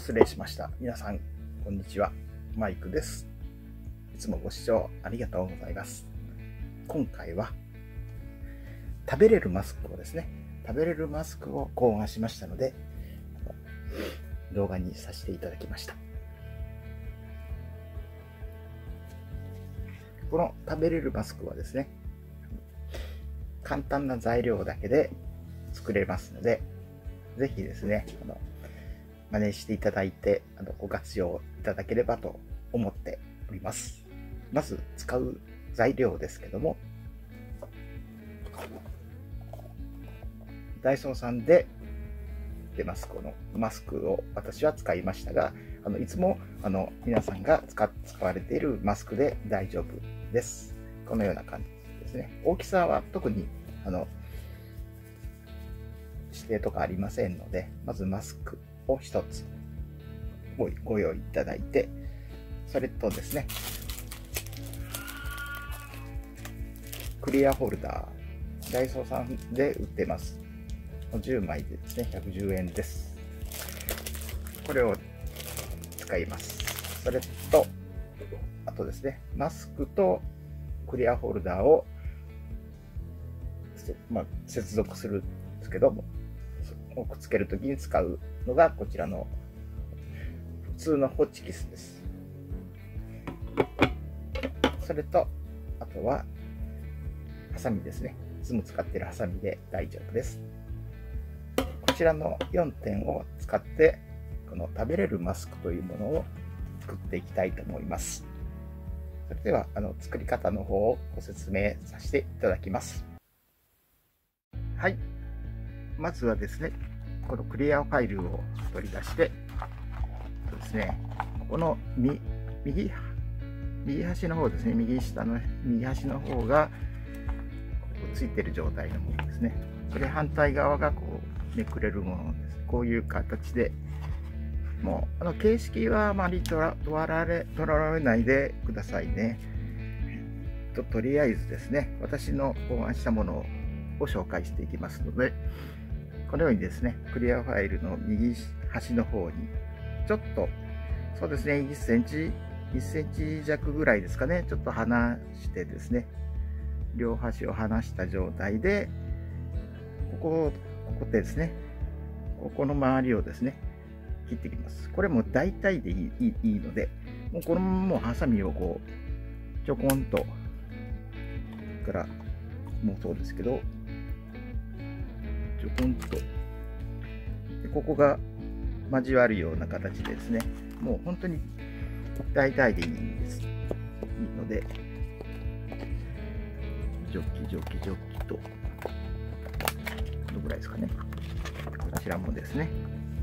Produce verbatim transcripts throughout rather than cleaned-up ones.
失礼しました。皆さん、こんにちは。マイクです。いつもご視聴ありがとうございます。今回は、食べれるマスクをですね、食べれるマスクを考案しましたので、動画にさせていただきました。この食べれるマスクはですね、簡単な材料だけで作れますので、ぜひですね、あの真似していただいて、あのご活用いただければと思っております。まず使う材料ですけども、ダイソーさんで出ます、このマスクを私は使いましたが、あのいつもあの皆さんが使使われているマスクで大丈夫です。このような感じですね。大きさは特にあの指定とかありませんので、まずマスクを一つごご用意いただいて、それとですね、クリアホルダー、ダイソーさんで売ってます。じゅうまいでですね、ひゃくじゅうえんです。これを使います。それと、あとですね、マスクとクリアホルダーを、まあ、接続するんですけども、くっつけるときに使うのがこちらの普通のホチキスです。それと、あとはハサミですね。いつも使っているハサミで大丈夫です。こちらのよんてんを使ってこの食べれるマスクというものを作っていきたいと思います。それではあの作り方の方をご説明させていただきます。はい。まずはですね、このクリアファイルを取り出して、そうですね、ここの右、右、右端の方ですね、右下の右端の方がこうついてる状態のものですね。それ反対側がこうめくれるものです。こういう形で、もうあの形式はあまりとらわれとらわれないでくださいね。と, とりあえずですね、私の考案したものを紹介していきますので、このようにですね、クリアファイルの右端の方に、ちょっと、そうですね、いっセンチ、いっセンチ弱ぐらいですかね、ちょっと離してですね、両端を離した状態で、ここ、ここですね、ここの周りをですね、切っていきます。これも大体でいい、いい、いいので、もうこのままもうハサミをこう、ちょこんと、からもうそうですけど、ちょこんと、でここが交わるような形でですね、もう本当に大体でいいんです。いいので、ジョッキジョッキジョッキと、どのぐらいですかね。こちらもですね、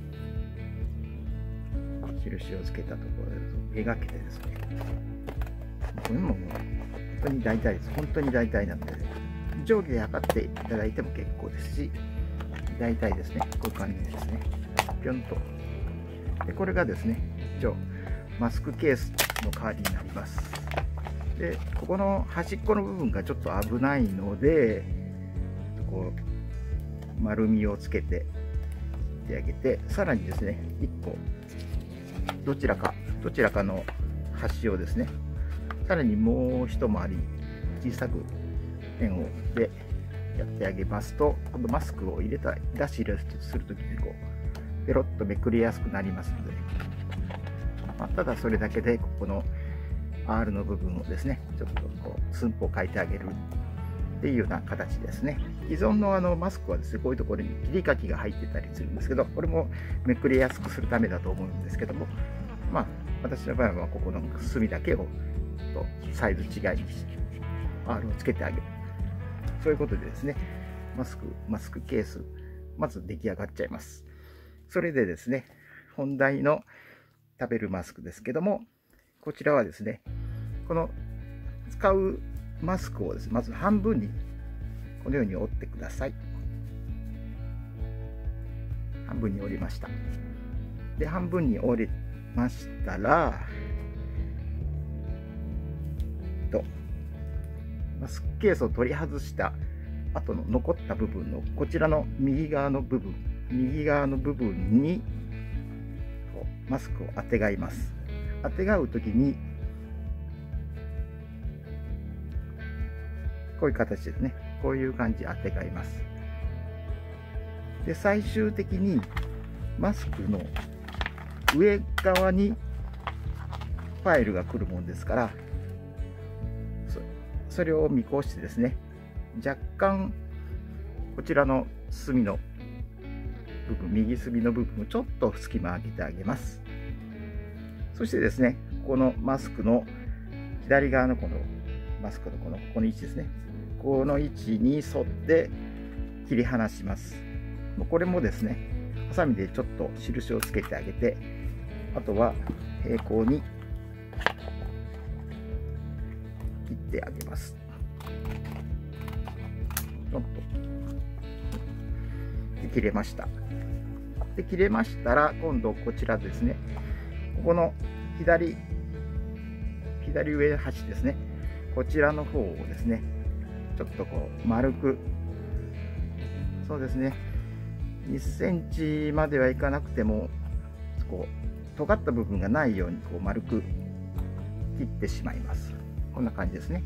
印をつけたところで描けてですね、これももう本当に大体です。本当に大体なので、上下で測っていただいても結構ですし、大体ですね、こういう感じですね。ぴょんと。で、これがですね、一応、マスクケースの代わりになります。で、ここの端っこの部分がちょっと危ないので、こう、丸みをつけていってあげて、さらにですね、いっこ、どちらか、どちらかの端をですね、さらにもう一回り小さく円をで、やってあげますと、今度マスクを入れた出し入れするときにこうペロッとめくりやすくなりますので、まあ、ただそれだけでここの アール の部分をですね、ちょっとこう寸法を変えてあげるっていうような形ですね。既存のあのマスクはですね、こういうところに切り欠きが入ってたりするんですけど、これもめくりやすくするためだと思うんですけども、まあ私の場合はここの隅だけをとサイズ違いにして アール をつけてあげる。そういうことでですね、マスク、マスクケース、まず出来上がっちゃいます。それでですね、本題の食べるマスクですけども、こちらはですね、この使うマスクをですね、まず半分にこのように折ってください。半分に折りました。で、半分に折れましたら、と、マスクケースを取り外した後の残った部分のこちらの右側の部分、右側の部分にこうマスクをあてがいます。あてがうときにこういう形ですね。こういう感じであてがいます。で、最終的にマスクの上側にファイルが来るもんですから、そ, それを見越してですね、若干こちらの隅の部分、右隅の部分をちょっと隙間開けてあげます。そしてですね、このマスクの左側のこのマスクのこのここの位置ですね、この位置に沿って切り離します。これもですね、ハサミでちょっと印をつけてあげて、あとは平行に切ってあげます。ちょっとで切れました。で切れましたら、今度こちらですね、ここの左左上端ですね、こちらの方をですね、ちょっとこう丸く、そうですね、いっセンチまではいかなくても、こう尖った部分がないようにこう丸く切ってしまいます。こんな感じですね。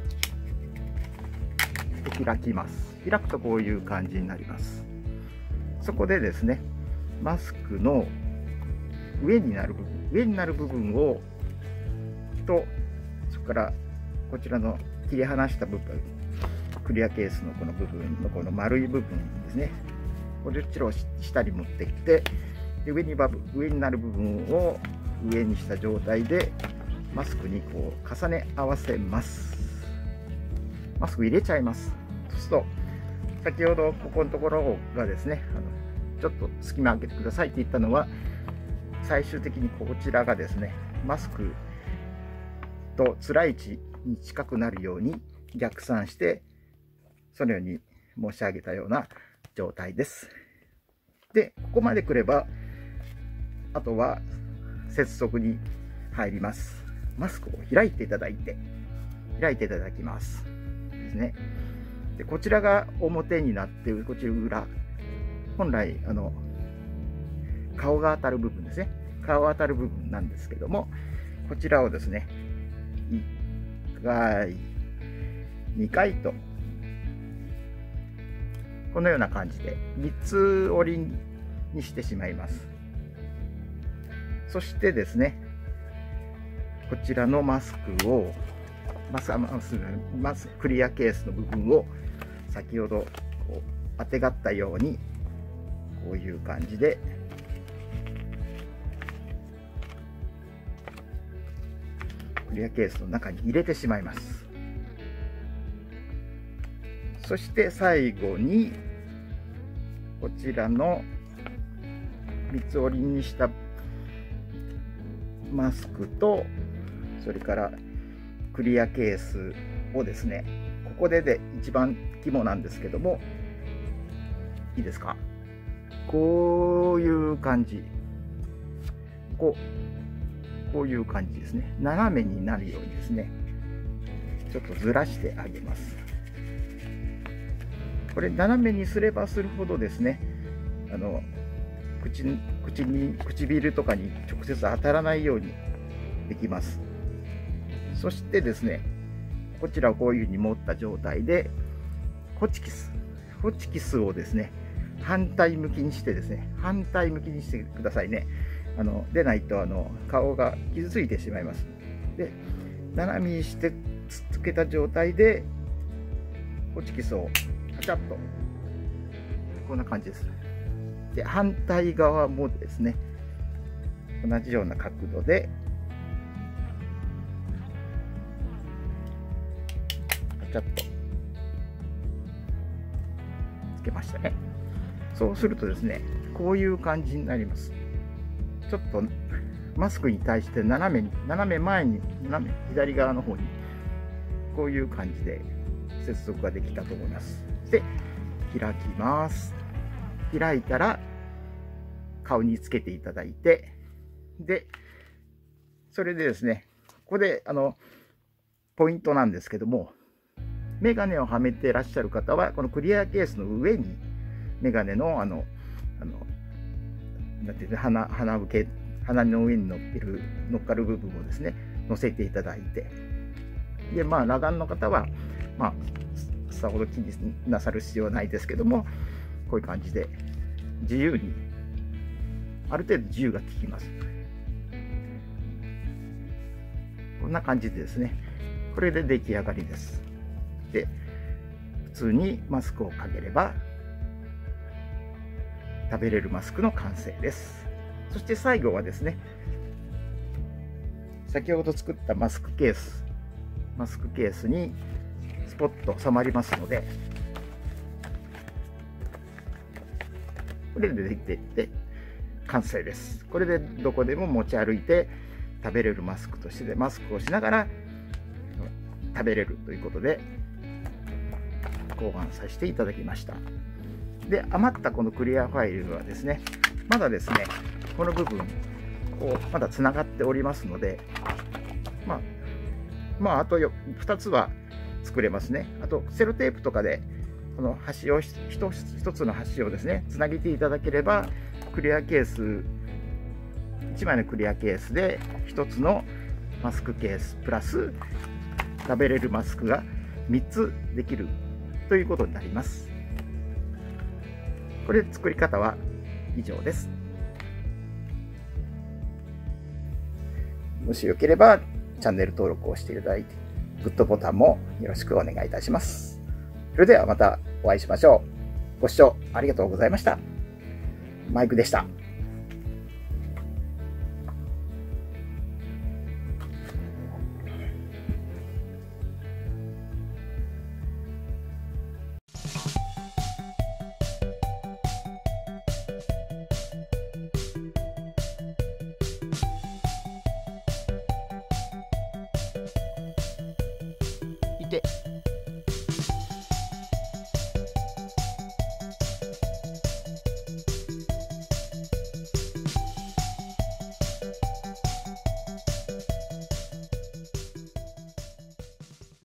で開きます。開くとこういう感じになります。そこでですね、マスクの上になる部分、上になる部分をと、そこからこちらの切り離した部分、クリアケースのこの部分のこの丸い部分ですね、こちらを下に持ってきて、で上に上になる部分を上にした状態でマスクにこう重ね合わせます。マスク入れちゃいます。そうすると、先ほどここのところがですね、あのちょっと隙間開けてくださいって言ったのは、最終的にこちらがですね、マスクとつらい位置に近くなるように逆算して、そのように申し上げたような状態です。で、ここまで来れば、あとは接続に入ります。マスクを開いていただいて、開いていただきます。ですね。で、こちらが表になって、こちら裏。本来、あの、顔が当たる部分ですね。顔が当たる部分なんですけども、こちらをですね、いっかい、にかいと、このような感じでみっつ折りにしてしまいます。そしてですね、こちらのマスクを、マスマスマスクリアケースの部分を先ほどこうあてがったように、こういう感じでクリアケースの中に入れてしまいます。そして最後にこちらのみっつ折りにしたマスクと、それからクリアケースをですね、ここでで一番肝なんですけども、いいですか、こういう感じ、こうこういう感じですね、斜めになるようにですね、ちょっとずらしてあげます。これ斜めにすればするほどですね、あの 口, 口に唇とかに直接当たらないようにできます。そしてですね、こちらをこういうふうに持った状態でホチキスホチキスをですね、反対向きにしてですね、反対向きにしてくださいね。あのでないとあの顔が傷ついてしまいます。で、斜めにしてつっつけた状態でホチキスをカチャッと、こんな感じです。で、反対側もですね、同じような角度でカチャッとつけましたね。そうするとですね、こういう感じになります。ちょっとマスクに対して斜めに、斜め前に、斜め左側の方に、こういう感じで接続ができたと思います。で、開きます。開いたら顔につけていただいて、で、それでですね、ここであのポイントなんですけども、メガネをはめていらっしゃる方は、このクリアケースの上にメガネのあの、あのなんていうの、鼻、鼻受け、 鼻の上に乗ってる乗っかる部分をですね乗せていただいて、でまあ裸眼の方はまあさほど気になさる必要はないですけども、こういう感じで自由にある程度自由が利きます。こんな感じでですね、これで出来上がりです。で普通にマスクをかければ食べれるマスクの完成です。そして最後はですね、先ほど作ったマスクケースマスクケースにスポッと収まりますので、これでできていって完成です。これでどこでも持ち歩いて食べれるマスクとして、マスクをしながら食べれるということで考案させていただきました。で余ったこのクリアファイルはですね、まだですねこの部分こうまだつながっておりますので、まあまああとふたつは作れますね。あとセロテープとかでこの端を一つ一つの端をですねつなげていただければ、クリアケースいちまいのクリアケースでひとつのマスクケースプラス食べれるマスクがみっつできるということになります。これで作り方は以上です。もしよければチャンネル登録をしていただいて、グッドボタンもよろしくお願いいたします。それではまたお会いしましょう。ご視聴ありがとうございました。マイクでした。いて。